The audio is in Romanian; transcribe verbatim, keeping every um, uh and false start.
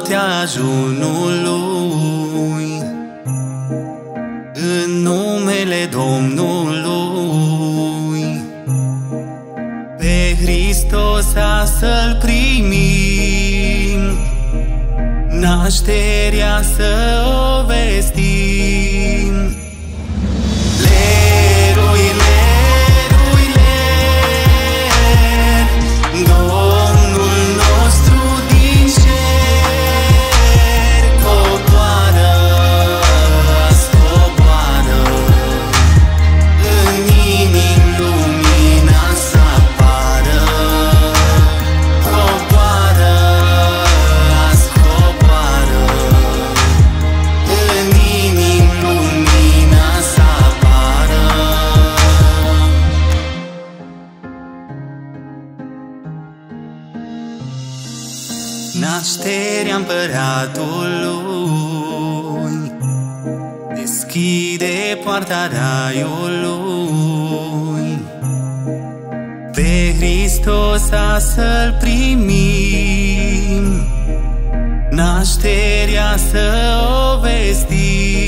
înaintea ajunului, în numele Domnului, pe Hristos să-L primim, nașterea să o vestim. Lerui, lerui, ler, Domnul nostru din cer coboară, coboară, în inimi lumina să apară. Coboară, coboară, în inimi lumina să apară. Nașterea împăratului deschide poarta raiului, pe Hristos să-L primim, nașterea să o vestim.